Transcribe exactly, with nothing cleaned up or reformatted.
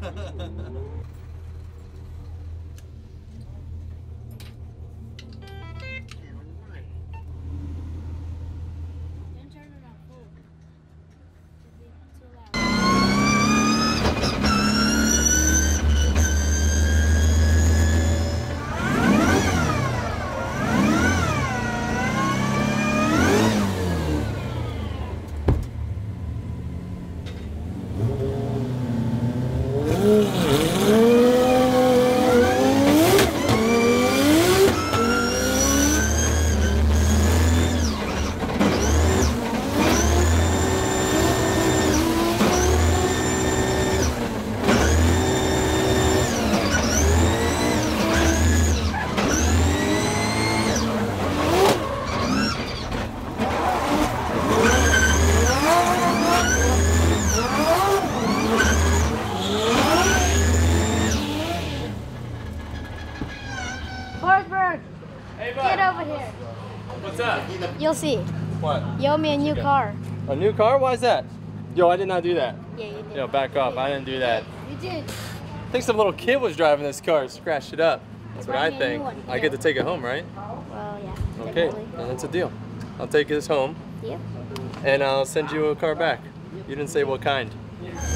Forsberg, hey, bud. get over here. What's up? You'll see. What? You owe me a new car. A new car? Why is that? Yo, I did not do that. Yeah, you did. Yo, back off. I didn't do that. You did. I think some little kid was driving this car, scratched it up. That's what I think. I get to take it home, right? Well, yeah. Okay, definitely. then that's a deal. I'll take this home. Yep. And I'll send you a car back. You didn't say what kind.